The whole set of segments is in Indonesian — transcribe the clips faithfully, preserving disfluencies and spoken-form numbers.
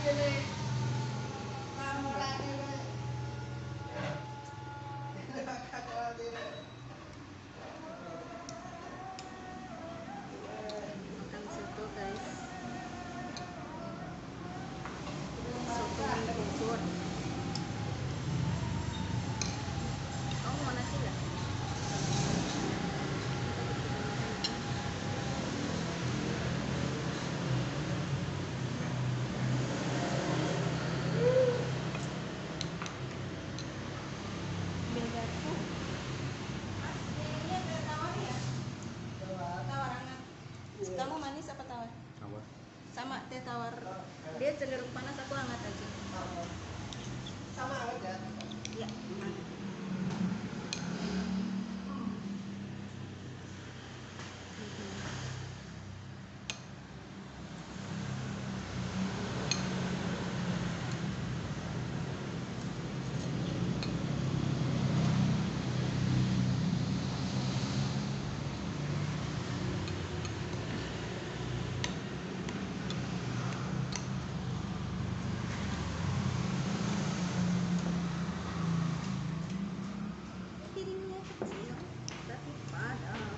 Makan soto guys, soto yang bubur. Kamu mau nasi nggak? Ambil garpu. Kamu manis apa tawar? Tawar. Sama teh tawar. Dia cenderung panas, aku hangat aja. Sama aja. Ya. Piringnya kecil tapi padat.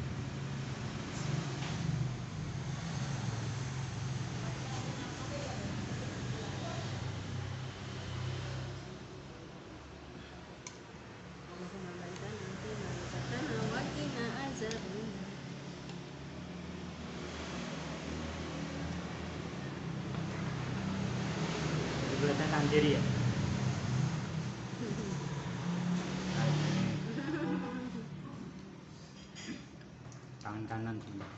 Allahumma barik lana rizqana wa qina azaban. Dibuatkan tangan kiri ya. Tangan kanan sebentar.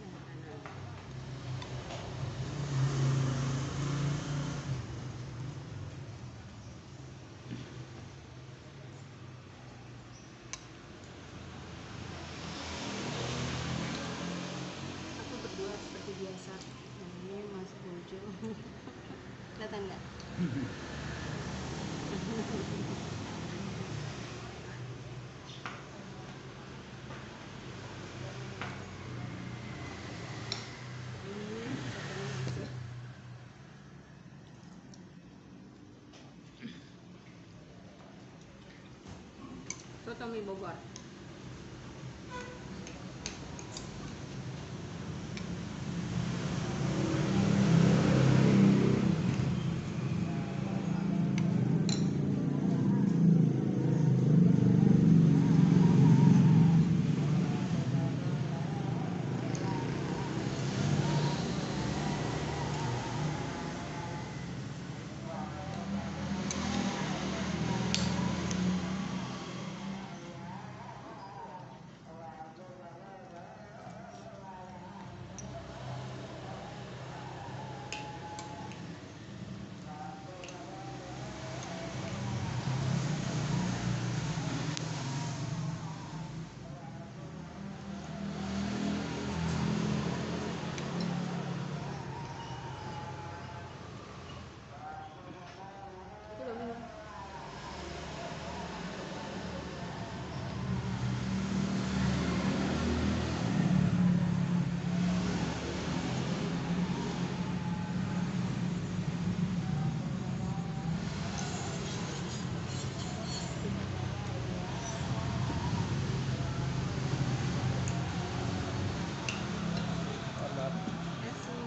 Aku berdua seperti biasa. Namanya Mas Bojo. Kelihatan nggak? Hmm, sotonya masih. Soto mie Bogor. Aku udah minum. Kasih.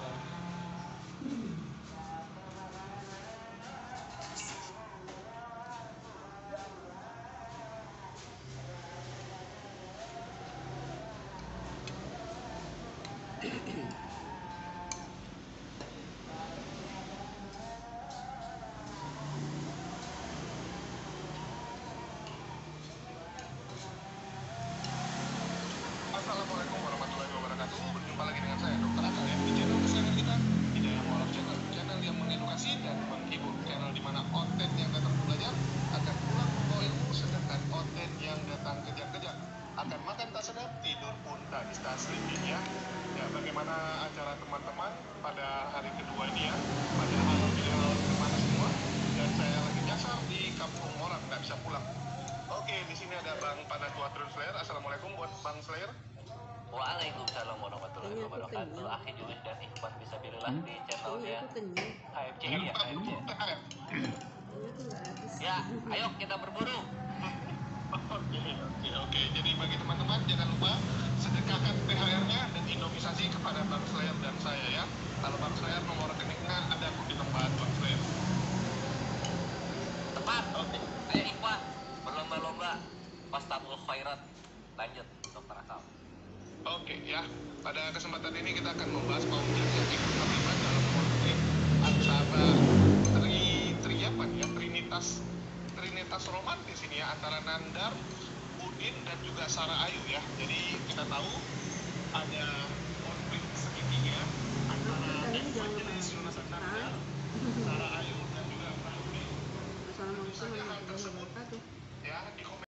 Assalamualaikum warahmatullahi wabarakatuh. Berjumpa lagi dengan saya Dokter Akal ya di channel kesayangan kita, Hidayah Mualaf Channel, channel yang mengedukasi dan menghibur, channel di mana konten yang datang belajar akan pulang membawa ilmu, sedangkan konten yang datang kejar-kejar akan makan tak sedap, tidur pun tak bisa sleeping ya. Ya, bagaimana acara teman-teman pada hari kedua ini ya? Padahal beliau kemana semua? Dan saya lagi nyasar di kampung orang, nggak bisa pulang. Oke, di sini ada Bang Panastua Translayer. Assalamualaikum buat Bang Slayer. Waalaikumsalam warahmatullahi Kayaknya aku wabarakatuh. kenyang. Akhi Juwis dan Ikhwan bisa bilillah Hmm? di Kayaknya channelnya aku kenyang. K F C ya, K F C. Kayaknya aku nggak habis. Ya, ayo kita berburu. Oke, oke, oke. Jadi bagi teman-teman jangan lupa sedekahkan T H R-nya dan indomisasi kepada Bang Slayer dan saya ya. Kalau Bang Slayer nomor rekeningnya ada kok di tempat Bang Slayer. Tepat. Oke. Ayo Ikhwan, berlomba-lomba. Fastabul khairat. Lanjut, Dokter Akal. Oke ya. Pada kesempatan ini kita akan membahas paujan yang ikut terlibat dalam konflik antara tri tri apa nih ya? Trinitas Trinitas romantis ini ya antara Nandar, Udin dan juga Sarah Ayu ya. Jadi kita tahu ada